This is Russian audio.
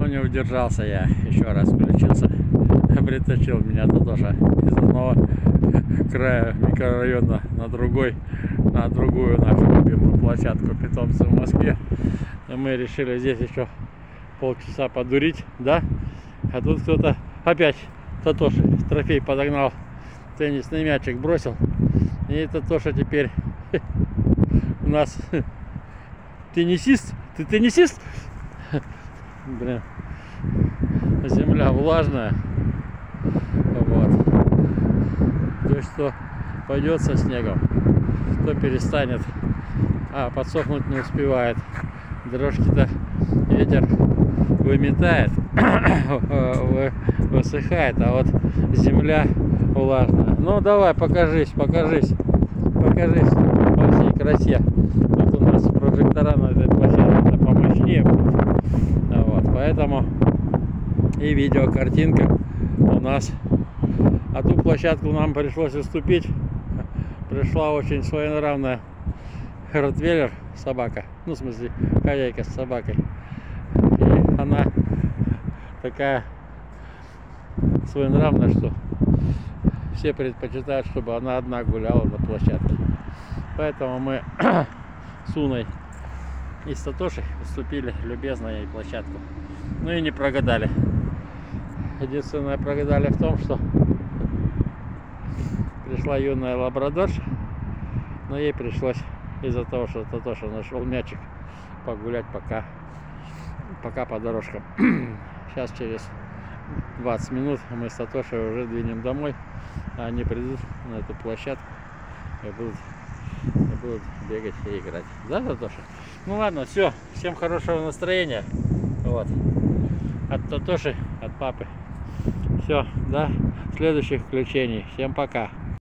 не удержался я, еще раз включился, притащил меня Татоша из одного края микрорайона на другую нашу любимую площадку питомца в Москве. И мы решили здесь еще полчаса подурить, да? А тут кто-то опять Татоша трофей подогнал, теннисный мячик бросил. И Татоша теперь у нас теннисист. Ты теннисист? Блин, земля влажная. Вот. Дождь то пойдет со снегом, то перестанет, а подсохнуть не успевает. Дорожки-то ветер выметает, высыхает, а вот земля влажная. Ну давай, покажись во всей красе. Тут у нас прожектора на этой площадке помощнее будет. Вот, поэтому и видеокартинка у нас. А ту площадку нам пришлось уступить. Пришла очень своенравная ротвейлер собака, ну в смысле хозяйка с собакой. И она такая своенравная, что все предпочитают, чтобы она одна гуляла на площадке. Поэтому мы с Уной и с Татошей уступили любезно ей площадку. Ну и не прогадали. Единственное, прогадали в том, что пришла юная лабрадорша, но ей пришлось из-за того, что Татоша нашел мячик, погулять пока по дорожкам. Сейчас через 20 минут мы с Татошей уже двинем домой, а они придут на эту площадку и будут бегать и играть. Да, Татоша? Ну ладно, все. Всем хорошего настроения. Вот. От Татоши, от папы. Все, до следующих включений. Всем пока.